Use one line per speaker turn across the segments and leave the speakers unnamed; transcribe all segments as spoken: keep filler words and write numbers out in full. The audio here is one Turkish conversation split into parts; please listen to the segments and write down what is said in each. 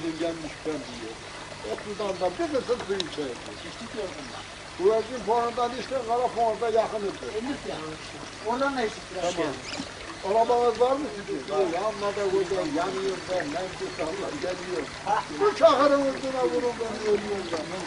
Aydın gelmiş ben diyor. Okuldan da bir kısım su içerdi.
İçtik yordum.
Güvercin puanından işte kara puanında yakınıdır.
Elif ya. Oradan ne içtik biraz?
Tamam. Arabamız var mı sizin? Yanma da buradan yanıyor ben. Memnun Allah geliyor. Bu çakırın ucuna vurun ben ölüyorum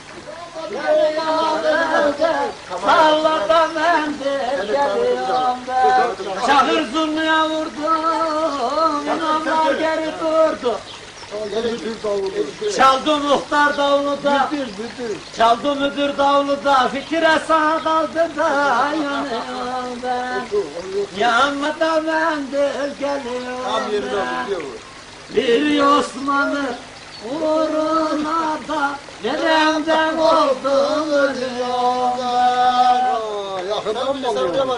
ben.
Sallada mendil geliyorum ben. Çakır zurnaya vurdum. İnanlar geri durdu.
Müdür davulu.
Çaldı muhtar davulu da.
Müdür müdür.
Çaldı müdür davulu da. Fikire sağ kaldı da. Yanıyorum ben. Yanmadan mendil geliyor
Tam yerine
ben.
gidiyor.
Bir Osman'ı uğruna da neremden oldum ölüyorum ben.
Yakından mı alıyor?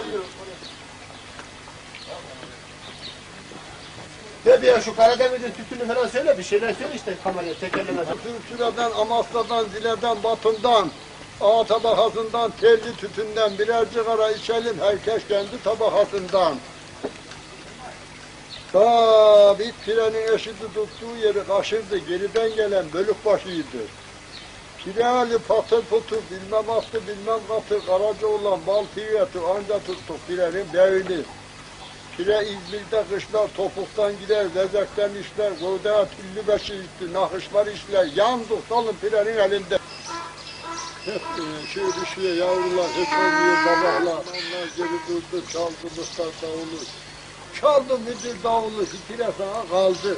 Ne diyor şu Karadeniz'in tütünü falan söyle bir şeyler söyle işte kameraya tekerlemeden.
Türkçülerden, Amasya'dan, Zile'den, Batın'dan, A tabakasından, telli tütünden birer cigara içelim herkes kendi tabakasından. Ta bir trenin eşidi tuttuğu yeri kaşırdı, geriden gelen bölük başıydı. Pireli patır putur, bilmem attı, bilmem katı, karaca olan bal tiviyatı anca tuttuk pirenin devini. Pire İzmir'de kışlar topuktan gider, vezekten işler, gövdeye tüllü beşi itti, nakışlar işler, yandık dalın pirenin elinde. Hep şöyle şöyle yavrular, hiç olmuyor babaklar, onlar geri durdu, çaldı mıstar davulu. Çaldı müdür davulu, pire sana kaldı.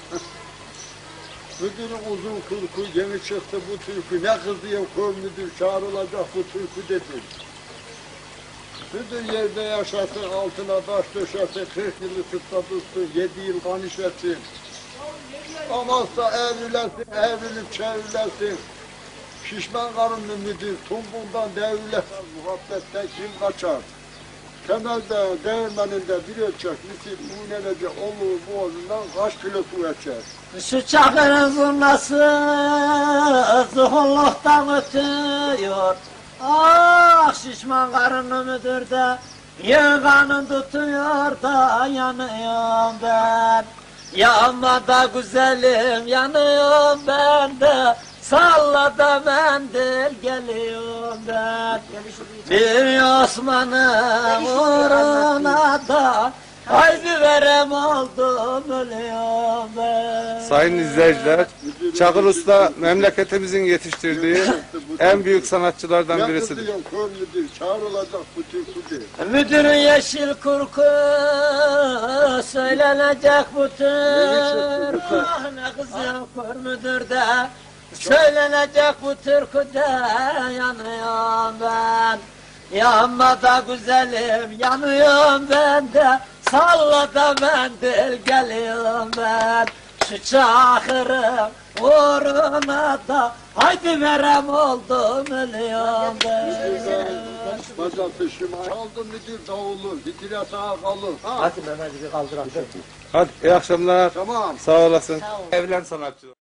Müdürün uzun kırkı, yeni çıktı bu türkü, ne kızıyor kör müdür, çağrılacak bu türkü dedi. Müdür yerde yaşasın, altına taş döşesin, kırk yılı tıkta tutsun, yedi yıl kan işletsin. Amansa evrilesin, evrilip çevrilesin. Şişman karınlı müdür, tumbundan devrilesin, muhabbetten kim kaçar? Temelde, değirmeninde bir ölçek, misil, uğnelece olur bu olundan kaç kilo su geçer?
Şu çakırın zurnası zuhulluktan ötüyor. Ah şişman karnı müdür de yığanın tutuyor da yanıyorum ben. Yanma da güzelim yanıyorum ben de. Salla da mendil geliyorum ben. Bir Osman'ın uğruna da haydi verem oldum ölüyorum ben.
Sayın izleyiciler, Çakır Usta memleketimizin yetiştirdiği en büyük sanatçılardan birisidir.
Ne kör müdür, çağrılacak bu türkü.
Müdürün yeşil kurku söylenecek bu türkü. Ah ne kızıyor kör müdür de söylenecek bu türküde yanıyorum ben. Yanma da güzelim yanıyorum ben de. Salla da mendil geliyorum ben. Şu çakırın uğruna da haydi verem oldum ölüyorum ben.
Bacası şıma çaldı müdür davulu, bitire sağa kalır.
Hadi Mehmet'i bir kaldıran.
Hadi iyi akşamlar.
Tamam.
Sağ olasın. Evlen sanatçı.